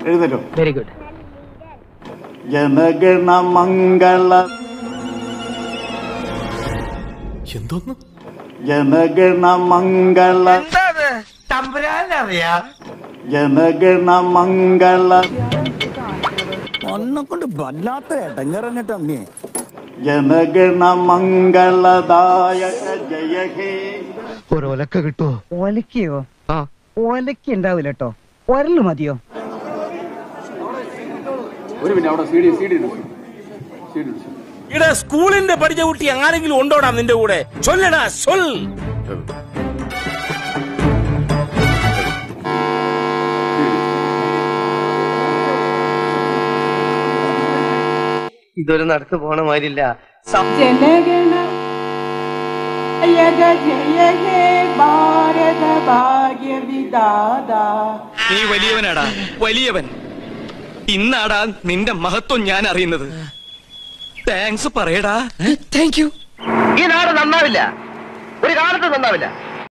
എഴുന്നേറ്റോ. Very good. ജനഗണ മംഗള. എന്തോന്ന്? ജനഗണ മംഗള. ജനഗണ മംഗള. ഒന്നെ കൊണ്ട് വല്ലാത്ത ഇടങ്ങറന്നിട്ടമ്മേ. ജനഗണ മംഗളദായക ജയ ഹേ. ഒരൊലക്ക കിട്ടുമോ? ഒലക്കയോ? ഒലക്ക ഉണ്ടാവില്ല കേട്ടോ, ഒരല് മതിയോ? ഇവിടെ സ്കൂളിന്റെ പഠിച്ച കുട്ടി ആരെങ്കിലും ഉണ്ടോടാ നിന്റെ കൂടെ? ചൊല്ലടാ, ചൊൽ. ഇതൊരു നടത്തു പോണ മാതിരില്ല. നീ വലിയവനാടാ, വലിയവൻ. ഇന്നാടാ നിന്റെ മഹത്വം ഞാൻ അറിയുന്നത്. താങ്ക്സ് പറയടാ. Thank you. ഈ നാട് നന്നാവില്ല, ഒരു കാലത്ത് നന്നാവില്ല.